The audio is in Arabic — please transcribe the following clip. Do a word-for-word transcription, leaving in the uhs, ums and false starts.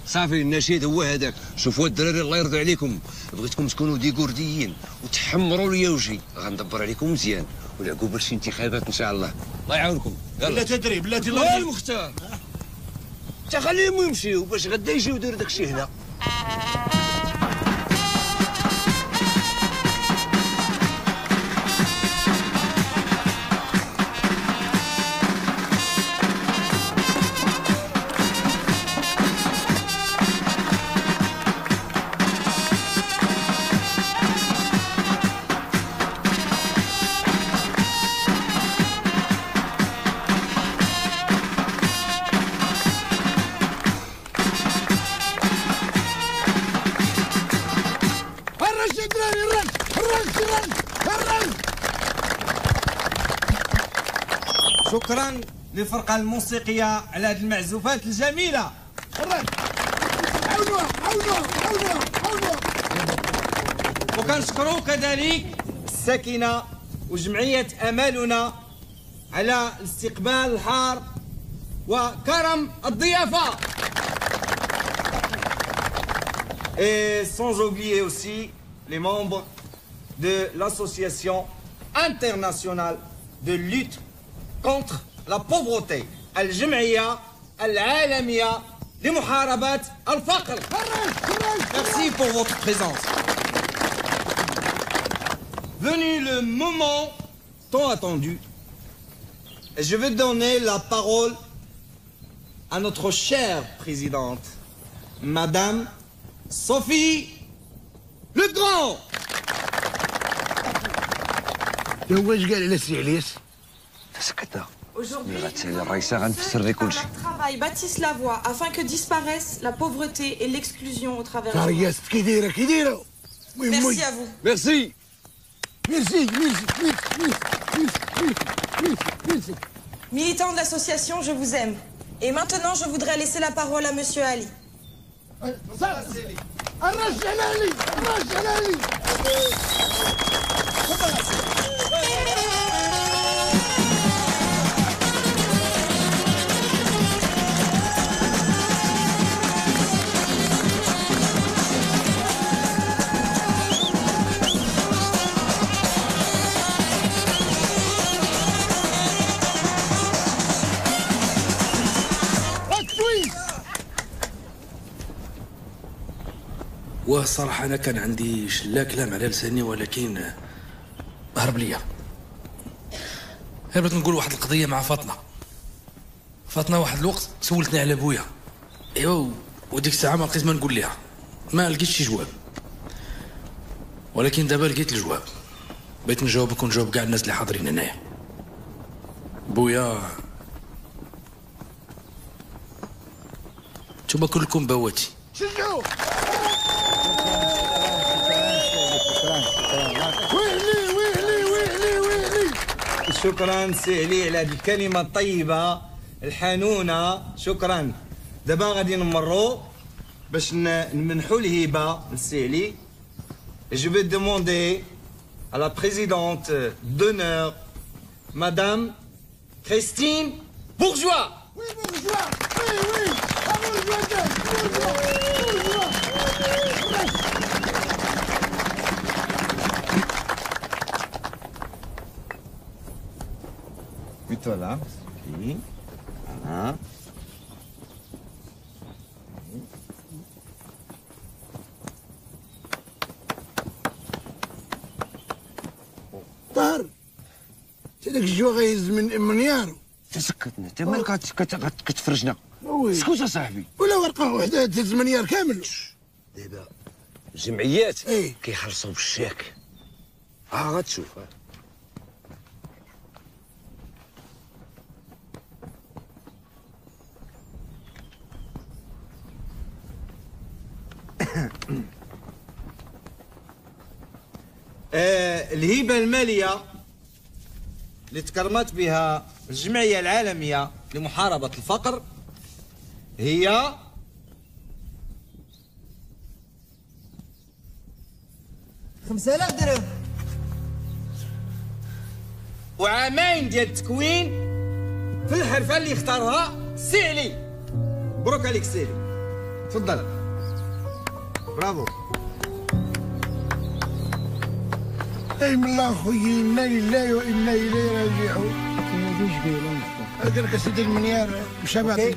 صافي النشيد هو هذاك. شوفوا الدراري الله يرضي عليكم، بغيتكم تكونوا ديكورديين وتحمروا لي وجهي، غندبر عليكم مزيان والعقوبه شي انتخابات ان شاء الله. الله يعاونكم. لا تدري بلاتي الله المختار انت خليهم يمشيو باش غدا يجيو يديروا داك الشيء هنا. شكرا للفرقة الموسيقية على هذه المعزوفات الجميلة. عاونوا عاونوا عاونوا عاونوا. وكنشكروا كذلك الساكنة وجمعية أمالنا على الاستقبال الحار وكرم الضيافة. Et sans oublier aussi les membres de l'association internationale de lutte contre la pauvreté, الجمعية العالمية لمحاربة الفقر. Merci pour votre présence. Venu le moment tant attendu, je vais donner la parole à notre chère présidente, Madame Sophie Le Grand. Aujourd'hui, notre travail bâtisse la voie afin que disparaisse la pauvreté et l'exclusion au travers du monde. Merci à vous. Merci. Merci, merci, merci, merci. Militants de l'association, je vous aime. Et maintenant, je voudrais laisser la parole à Monsieur Ali. والصراحة أنا كان عندي شلا كلام على لساني ولكن هرب ليا. هربت نقول واحد القضية مع فاطمة. فاطمة واحد الوقت سولتني على بويا، ايوا وديك الساعة ما لقيت ما نقول لها، ما لقيتش شي جواب. ولكن دابا لقيت الجواب، بغيت نجاوبك ونجاوب كاع الناس اللي حاضرين هنايا. بويا نتوما كلكم بواتي. شجعوا. شكرا سي علي على هذه الكلمة الطيبة الحنونة، شكرا. دابا غادي نمروا باش نمنحوا الهبة لسي علي. Je vais demander à la présidente d'honneur, Madame Christine Bourgeois. Oui, Bourgeois. Oui, oui. À Bourgeois, Bourgeois, Bourgeois. Plutôt là. Oui. Voilà. طاهر هذاك الجوا غيهز من منيارو. تسكتنا انت مالك كتفرجنا. اسكت اصاحبي. ولا ورقه وحده تهز منيار كامل. دابا الجمعيات ايه كيخلصوا بالشاك. ها غتشوف. آه الهبة المالية اللي تكرمت بها الجمعية العالمية لمحاربة الفقر هي خمسة آلاف درهم وعامين ديال التكوين في الحرفة اللي اختارها سي علي. مبروك عليك سي علي. تفضل. برافو. اي من الله خويا، انا لله وانا اليه راجعون. ما فيش قيل قال لك سيدي المنيار مشابه.